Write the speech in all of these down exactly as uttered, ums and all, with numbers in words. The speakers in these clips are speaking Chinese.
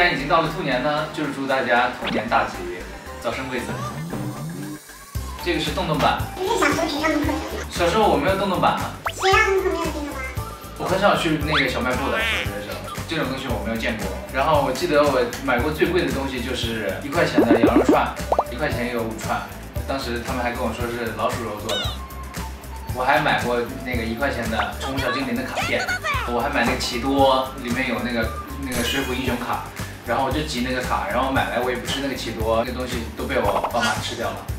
然已经到了兔年呢，就是祝大家兔年大吉，早生贵子。这个是洞洞板。 这是小时候谁让你可的？ 小时候我没有洞洞板啊。 谁让你可没有这个吗？ 我很少去那个小卖部的，小学的时候，这种东西我没有见过。然后我记得我买过最贵的东西就是一块钱的羊肉串，一块钱有五串。当时他们还跟我说是老鼠肉做的。我还买过那个一块钱的宠物小精灵的卡片，我还买那个奇多，里面有那个那个水浒英雄卡，然后我就集那个卡，然后买来我也不吃那个奇多，那个东西都被我爸妈吃掉了。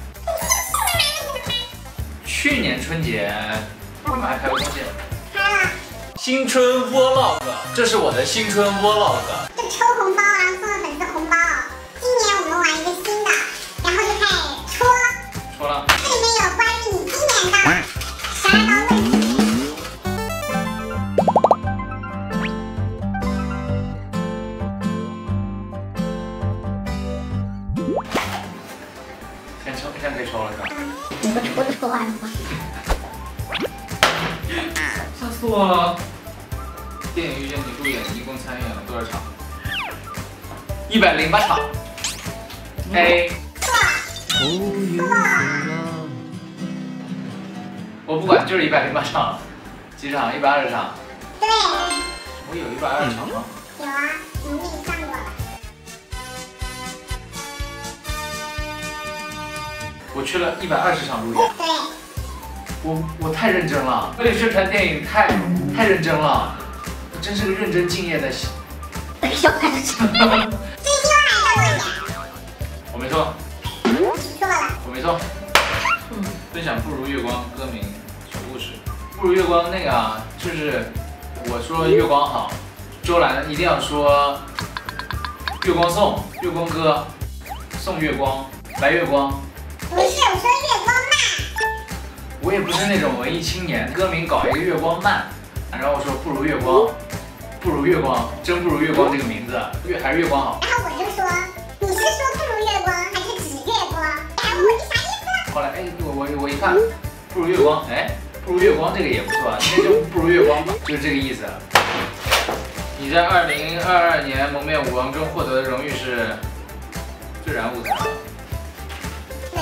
去年春节我们还拍过东西。 拍了。 新春 vlog， 这是我的新春 vlog。 就抽红包啊，送了粉丝红包。今年我们玩一个新的，然后就开始戳。 戳了。 这里面有关于你今年的十二道问题。 先抽，先可以抽了是吧？ 你不戳就戳完了吗？ 吓死我了！电影遇见你路演一共参演了多少场？一百零八场。A。我不管，就是一百零八场。几场？一百二十场。 对。 我有一百二十场吗？ 有啊，你们给你算过了。 我去了一百二十场路演。 对。 我我太认真了，为了宣传电影太太认真了，我真是个认真敬业的小孩子。最希望哪个路演？ 我没错。 错了。 我没错。嗯。分享《不如月光》歌名小故事。不如月光那个啊，就是我说月光好，周兰一定要说月光颂、月光歌、送月光、白月光。 不是，我说月光慢。 我也不是那种文艺青年，歌名搞一个月光慢，然后我说不如月光，不如月光，真不如月光这个名字，月还是月光好。 然后我就说，你是说不如月光，还是指月光？哎，我这啥意思？ 后来哎，我我我一看，不如月光，哎，不如月光这个也不错，那就不如月光吧，就是这个意思。你在二零二二年蒙面舞王中获得的荣誉是最燃舞台。 对。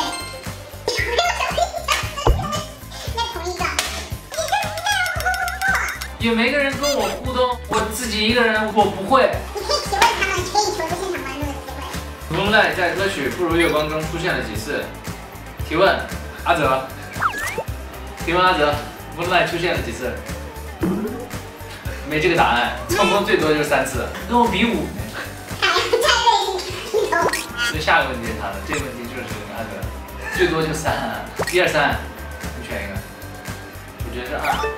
也没个人跟我互动，我自己一个人我不会。 你可以提问他们，可以求助现场观众的机会。 Moonlight在歌曲《不如月光》中出现了几次？提问，阿泽。提问阿泽 ，Moonlight 出现了几次？没这个答案，总共最多就是三次，跟我比五呢。 哎，太累了。 那下个问题是他的，这个问题就是阿泽，最多就三，一二三，你选一个。我觉得是二。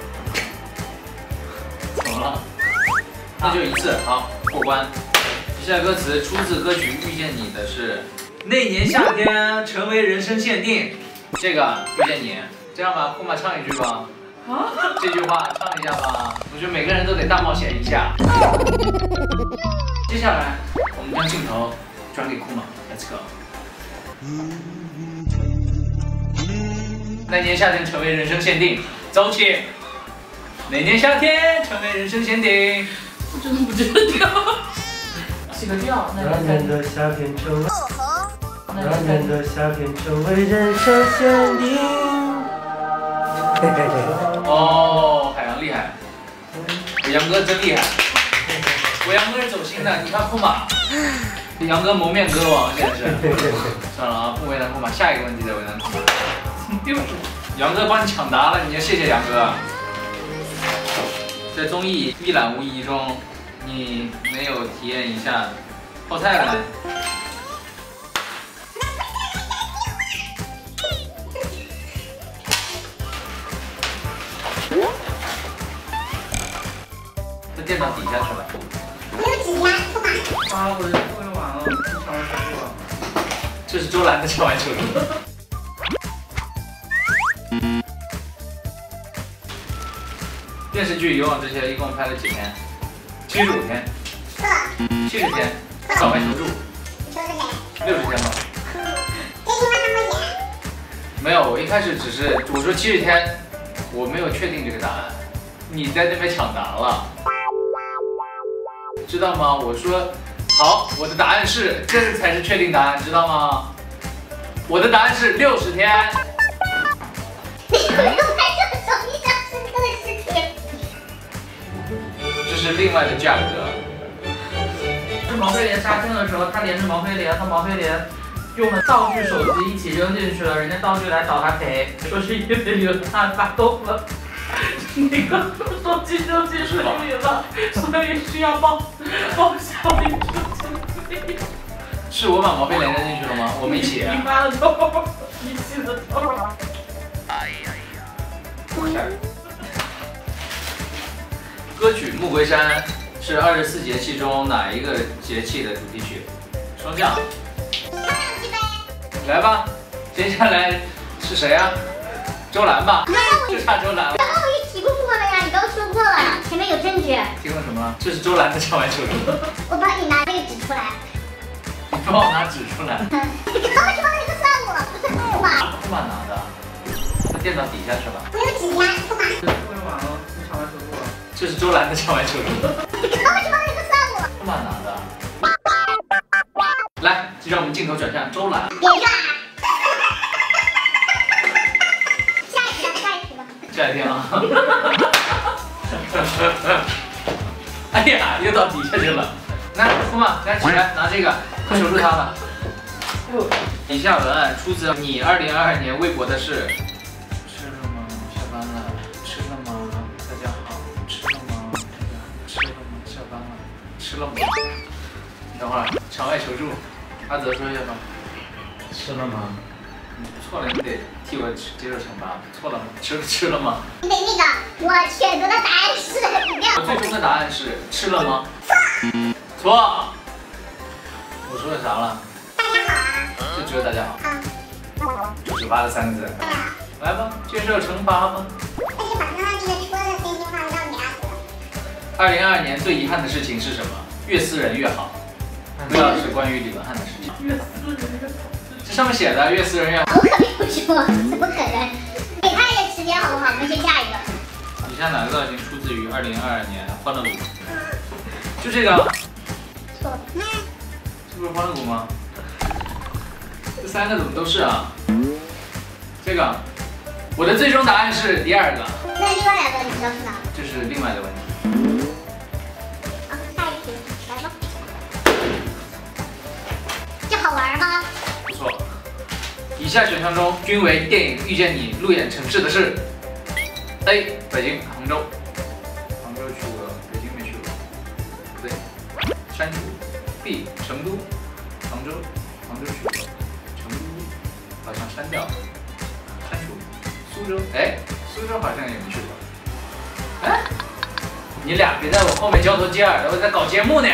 怎么了？那就一次，好过关。接下来歌词出自歌曲《遇见你》的是那年夏天成为人生限定。这个遇见你，这样吧，库玛唱一句吧。啊？这句话唱一下吧。我觉得每个人都得大冒险一下。接下来我们将镜头转给库玛 ，Let's go。那年夏天成为人生限定，走起。哪年夏天成为人生限定？ 我真的不知道。起个调。 那年的夏天成为，那年的夏天成为人生限定。嘿嘿嘿。 哦，海洋厉害，我杨哥真厉害。我杨哥是走心的，你看库玛，杨哥蒙面歌王现在是。算了啊，不为难库玛，下一个问题再为难库玛。杨哥帮你抢答了，你要谢谢杨哥。在综艺一览无遗中，你没有体验一下泡菜了？在电脑底下去了。 没有指甲，不管。 啊，我的作业完了，抢完手术了。 这是周兰的抢完手术。电视剧《勇往直前》一共拍了几天？七十五天。 错。 七十天。早外求助。 你说是谁？ 六十天吧。 这句话他会演。 没有，我一开始只是我说七十天，我没有确定这个答案。你在那边抢答了，知道吗？我说好，我的答案是，这才是确定答案，知道吗？我的答案是六十天。 你不用拍这么手印象深刻的事情。 这是另外的价格。 是毛飞莲杀青的时候，他连着毛飞莲和毛飞莲用了道具手机一起扔进去了，人家道具来找他赔，说是因为有他发动了。那个手机扔进水里了，所以需要报报销一次。 是我把毛飞莲扔进去了吗？我没起。 你发的头，你起的头。 哎呀呀！过下。歌曲《穆桂山》是二十四节气中哪一个节气的主题曲？霜降。来吧，接下来是谁啊？周兰吧。就差周兰了。 刚刚我也提过了呀，你刚说过了，前面有证据。 听了什么？这是周兰的唱完手术。 我帮你拿这个纸出来。 你帮我拿纸出来。 嗯，你刚刚说的那个算我，不是我吧？ 库玛拿的，在电脑底下是吧？ 我有纸呀，库玛。 会完了，你唱完手术了。 这是周兰的唱完手术。 你刚刚说的那个算我。 库玛拿的。来，就让我们镜头转向周兰。 别看。下一题，下一题吧。 下一题啊！哎呀，又到底下去了。来，库玛，来起来，拿这个，快守住它吧。以下文案出自你二零二二年微博的是：吃了吗？下班了。吃了吗？大家好。吃了吗？大家吃了吗？下班了。吃了吗？等会儿，场外求助，阿泽说一下吧。 吃了吗？ 错了，你得替我接受惩罚。错了吗？吃吃了吗？ 你得那个，我选择的答案是你要。 我最终的答案是吃了吗？错。错。我说的啥了？ 大家好啊。 就只有大家好。 啊。 九十八的三个字。 对啊。 来吧，接受惩罚吧。 但是把刚刚那个说的这句话让给阿泽。 二零二二年最遗憾的事情是什么？越私人越好。不要是关于李文翰的事情。 越私人越好。 这上面写的越私人越好。 我可没有说，怎么可能？给他一点时间好不好？我们先下一个。 以下哪个造型出自于二零二二年欢乐谷？就这个。 错。 这不是欢乐谷吗？这三个怎么都是啊？这个，我的最终答案是第二个。 那另外两个你知道是哪个？ 这是另外的问题。 啊，下一题，来吧。这好玩吗？ 不错。以下选项中均为电影《遇见你》路演城市的是 ：A. 北京、杭州。杭州去过，北京没去过。不对，山竹。B. 成都。杭州，杭州去过，成都好像删掉了。删除。苏州，哎，苏州好像也没去过。哎，你俩别在我后面交头接耳的，我在搞节目呢。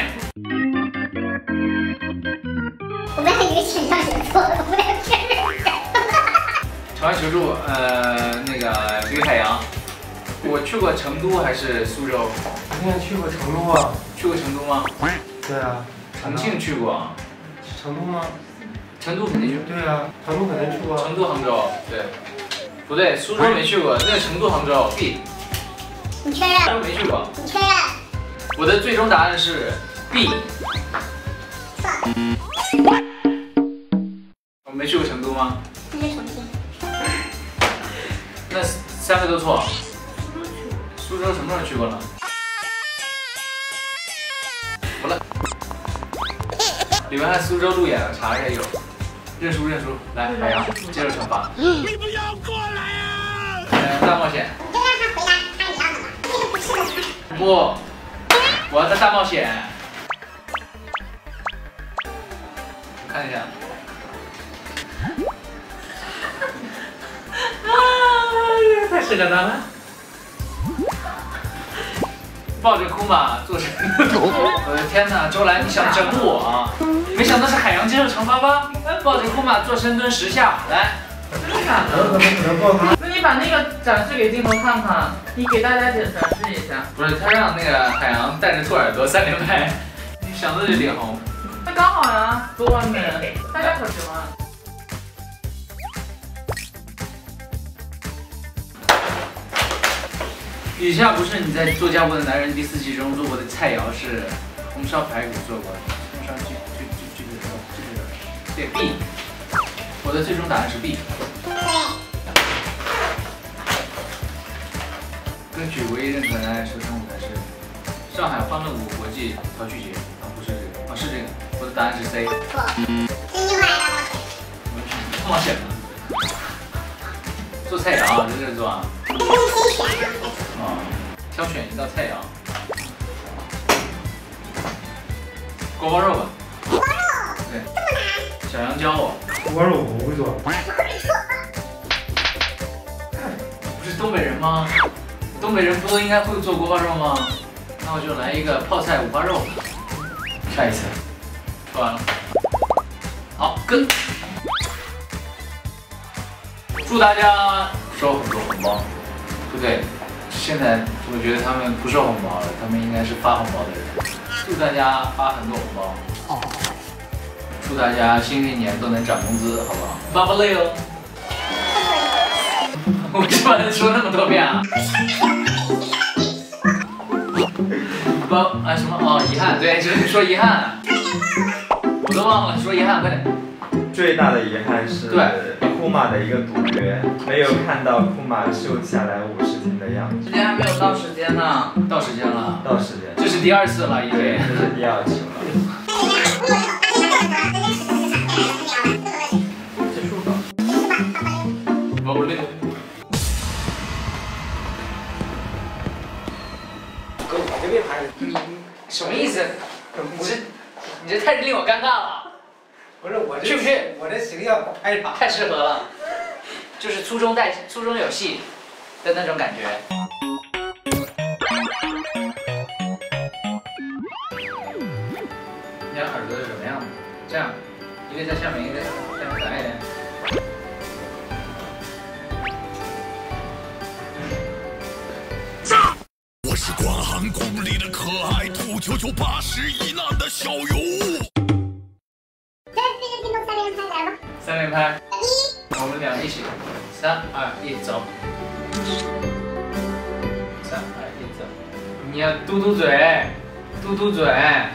我们还以为选项选错了，我们俩确认一下。 场外求助，呃，那个李海洋，我去过成都还是苏州？ 你也去过成都啊？ 去过成都吗？ 对啊。 重庆去过。 成都吗？ 成都肯定去过。 对啊，成都肯定去过。 成都、杭州，对。不对，苏州没去过，那个成都、杭州 B。 你确认？ 苏州没去过。 你确认？ 我的最终答案是 B。 错。 我没去过成都吗？ 那是重庆。 那三个都错。苏州什么时候去过了？服了。李文翰苏州路演了，查一下有。认输认输，来海洋接受惩罚。 你不要过来啊！ 呃，大冒险。 你就让他回答他一样的吧，这个不适合他。 不，我要在大冒险。我看一下。 啊，这个太适合他了。 抱着库玛做成，我的天哪，周兰你想整我啊？没想到是海洋接受惩罚吧？抱着库玛做深蹲十下，来。 真的假我怎的？ 么可能抱他？ 那你把那个展示给镜头看看，你给大家展示一下。 不是，他让那个海洋带着兔耳朵三连拍，你想到就脸红。 那刚好呀，多完美，大家可喜欢。 以下不是你在做家务的男人第四季中做过的菜肴是红烧排骨做过的，红烧对 B， 我的最终答案是 B。 对。 歌曲唯一认可的爱是生舞台是上海欢乐谷国际陶曲节啊，不是这个，啊是这个，我的答案是 C。 错。这句话让我选。 我选这么选的。做菜肴啊，在这做啊。 这是可以选的。 啊，挑选一道菜肴。锅包肉吧。 锅包肉。 对。 这么难？ 小杨教我。 锅包肉我不会做。 不是东北人吗？东北人不都应该会做锅包肉吗？那我就来一个泡菜五花肉。下一次。说完了。好，哥。祝大家收很多红包。不对，现在我觉得他们不收红包了，他们应该是发红包的人。祝大家发很多红包。祝大家新的一年都能涨工资，好不好？发不累哦。我为什么能说那么多遍啊？不啊什么哦遗憾，对，就是说遗憾，我都忘了说遗憾，快点。 最大的遗憾是库玛的一个赌约，没有看到库玛瘦下来五十斤的样子。 时间还没有到时间呢， 到时间了， 到时间， 这是第二次了，已经， 这是第二次了。 结束了。 我不累。 哥，我这边拍的。 你什么意思？你这你这太令我尴尬了。 不是我这是不是？ 我这形象拍啥？ 太适合了，就是粗中带粗中有细的那种感觉。你看耳朵是什么样的？这样，一个在下面，一个在下面可爱一点。 我是广寒宫里的可爱兔，求求八十一难的小尤物。 三连拍，我们俩一起，三二一走，三二一走，你要嘟嘟嘴，嘟嘟嘴，哎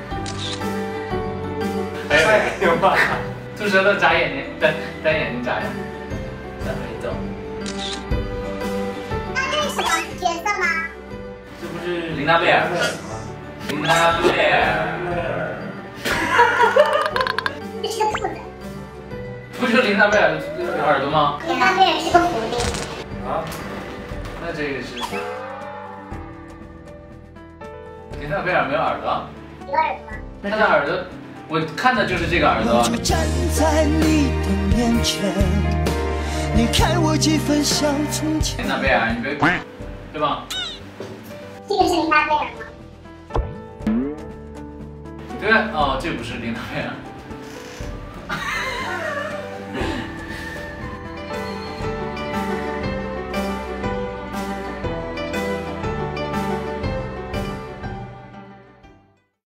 呦妈，吐舌头眨眼睛，单单眼睛眨一下，三二一走。 那这是什么角色吗？ 这不是琳娜贝尔吗？琳娜贝尔， 这是个兔子。 不是琳娜贝尔的耳朵吗？ 琳娜贝尔是个狐狸。 啊？那这个是琳娜贝尔没有耳朵？ 有耳朵吗？ 她的耳朵，我看的就是这个耳朵。 就站在你的面前，你看我几分像从前。 琳娜贝尔，你别，对吧？ 这个是琳娜贝尔吗？ 对，哦，这不是琳娜贝尔。